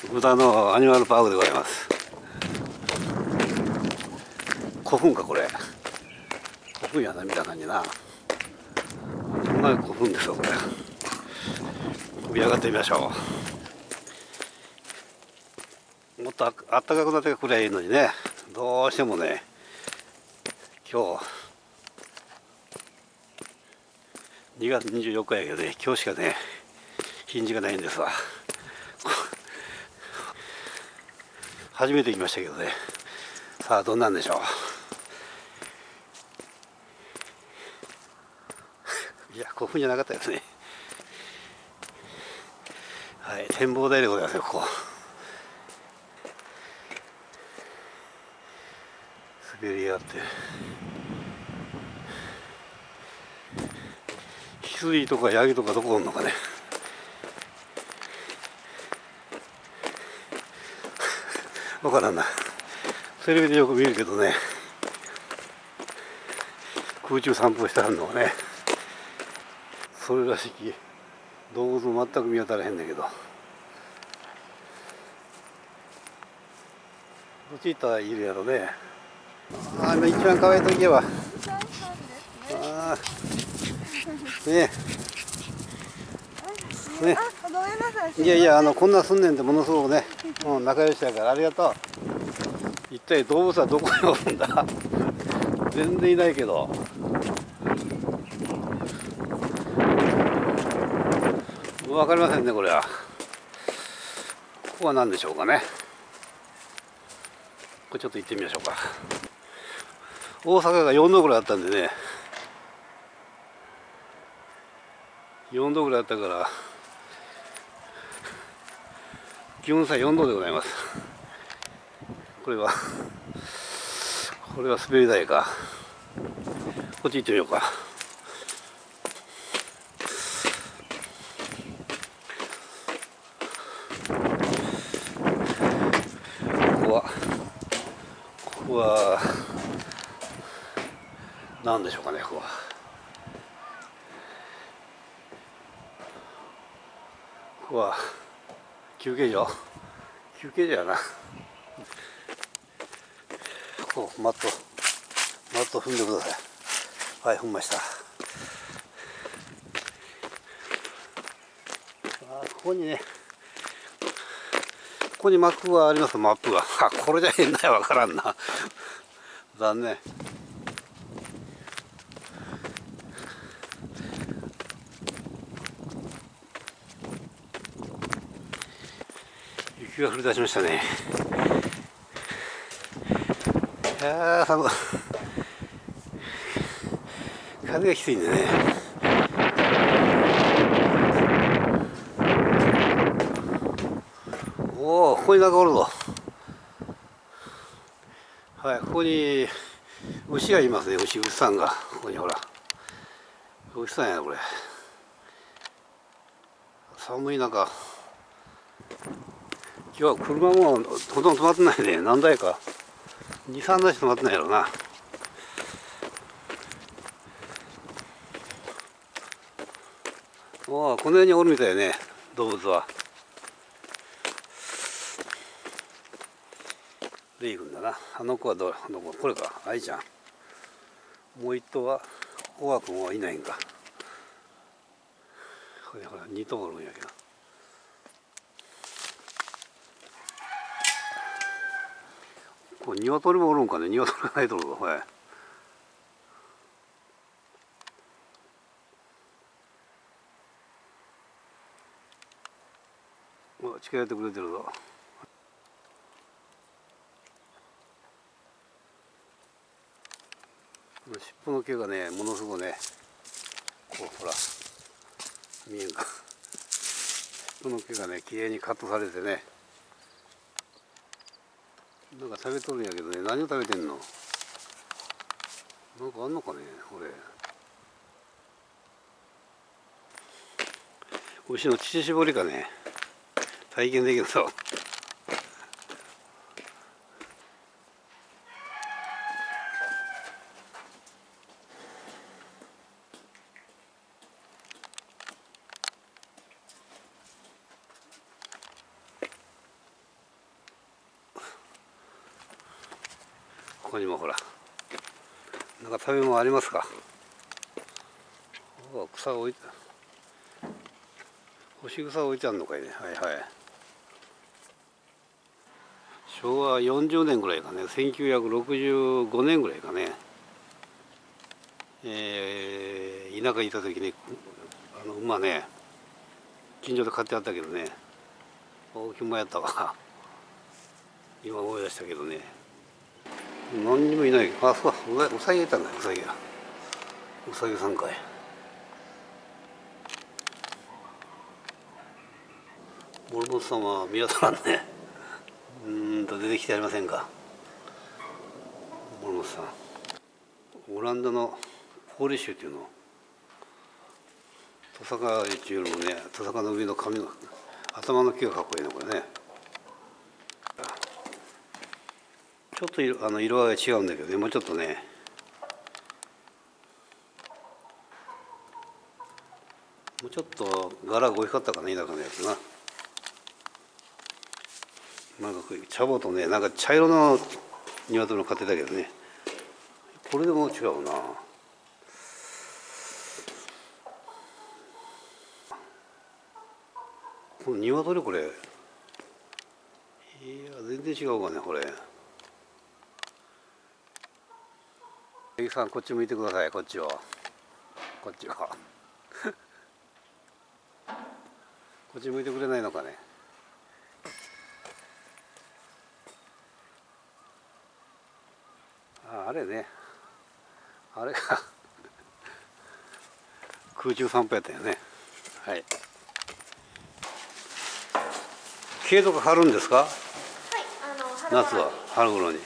豚のアニマルパークでございます。古墳かこれ。古墳やな、見た感じな。こんな古墳ですよこれ。上上がってみましょう。もっとあったかくなってくればいいのにね。どうしてもね、今日2月24日やけどね、今日しかね日にちがないんですわ。初めて来ましたけどね。さあどんなんでしょう。いや古墳じゃなかったですね。はい、展望台でございますよここ。滑りがあって、翡翠とかヤギとかどこおんのかね。わからんな。テレビでよく見るけどね、空中散歩してはるのはね、それらしき動物も全く見当たらへんだけど、どっち行ったらいるやろね。ああ、一番可愛い時はああねえねえ、いやいや、こんなすんねんってものすごくね、仲良しやからありがとう。一体動物はどこにおるんだ。全然いないけど、分かりませんねこれは。ここは何でしょうかね。これちょっと行ってみましょうか。大阪が4度ぐらいあったんでね、4度ぐらいあったから気温差4度でございます。これは滑り台か。こっち行ってみようか。ここは何でしょうかね。ここは休憩所やな。ここマット踏んでください。はい、踏みました。ここにね、ここにマップがあります。マップがこれじゃ変だよ、わからんな。残念。雪が降り出しましたね。いやー寒い。風がきついんでね。おお、ここになんかおるぞ。はい、ここに牛がいますね。牛さんがここに、ほら牛さんやこれ。寒い中、今日は車もほとんど止まってないね。何台か2、3台しか止まってないやろな。おお、この辺におるみたいね、動物は。レイ君だな。あの子はどこ、これか、愛ちゃん。もう一頭はコア君はいないんか。ほら2頭おるんやけど。これ鶏もおるんかね。鶏がないとるぞ。はい。近寄ってくれてるぞ。尻尾の毛がね、ものすごいね、こうほら見えんか。尻尾の毛がね、きれいにカットされてね、なんか食べとるんやけどね。何を食べてんの。なんかあんのかね、これ。牛の乳搾りかね、体験できるぞ。 こにもほら、なんか食べ物ありますか。草置いて、干し草置いてあるのかいね。はいはい。昭和40年ぐらいかね、1965年ぐらいかね、田舎にいた時に馬ね、近所で買ってあったけどね、大きい馬やったわ。今思い出したけどね、何にもいない。あ、そうか、うさぎいたんだよ、うさぎが。うさぎさんかい。森本さんは見当たらんね。出てきてありませんか、森本さん。オランダのポーリッシュっていうの、トサカっていうよりもね、トサカの上の髪の頭の毛がかっこいいのこれね。ちょっと色合いが違うんだけどね、もうちょっとね、もうちょっと柄が大きかったかな、田舎のやつな。なんか茶葉とね、なんか茶色の鶏の買ってたけどね、これでも違うな。この鶏これ、いや全然違うわねこれ。八木さんこっち向いてください、こっちを、こっちをこっち向いてくれないのかね。あれね、あれが空中散歩やったよね。はい。毛とか張るんですか。はい、夏は春頃に。はい、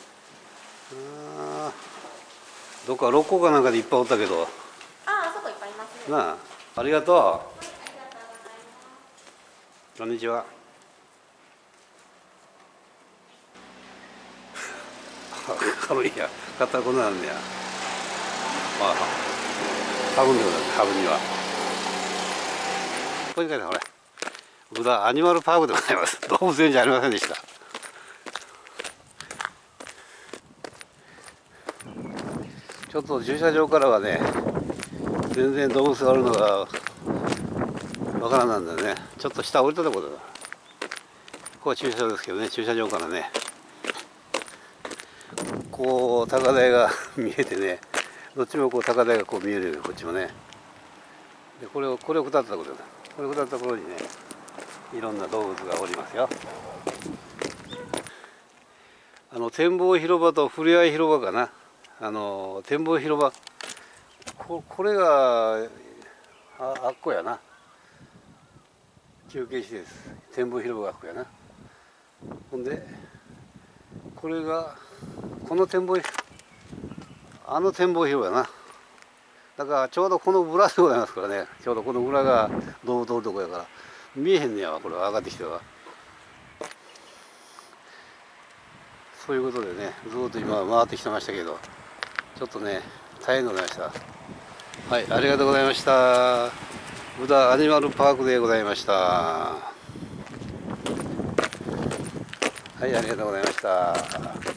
どっか六甲かなんかでいっぱいおったけど。 あそこいっぱいいますね。 なあ、ありがとう。はい、ありがとうございます。こんにちは。かぶりや、買ったらこんなんねや。まあ、ハブんでございます、ハブには。ここに書いてある、ほれ。宇田アニマルパークでございます。動物園じゃありませんでした。ちょっと駐車場からはね、全然動物があるのがわからなんだよね。ちょっと下降りたところだ。ここは駐車場ですけどね、駐車場からね、こう高台が見えてね、どっちもこう高台がこう見えるよ、こっちもね。でこれを下ったところだ。これを下ったところにね、いろんな動物がおりますよ。展望広場とふれあい広場かな。展望広場、これがあっこやな。休憩施設、展望広場があっこやな。ほんでこれがこの展望、展望広場やな。だからちょうどこの裏でございますからね。ちょうどこの裏が動物おるとこやから見えへんねやわ、これは上がってきては。そういうことでね、ずっと今回ってきてましたけど、ちょっとね大変でございました。はい、ありがとうございました。宇田アニマルパークでございました。はい、ありがとうございました。